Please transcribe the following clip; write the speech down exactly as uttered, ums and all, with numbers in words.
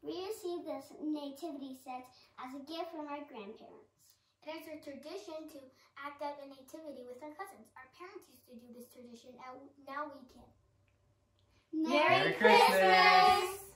We received this nativity set as a gift from our grandparents. It is a tradition to act out a nativity with our cousins. Our parents used to do this tradition, and now we can. Merry Christmas!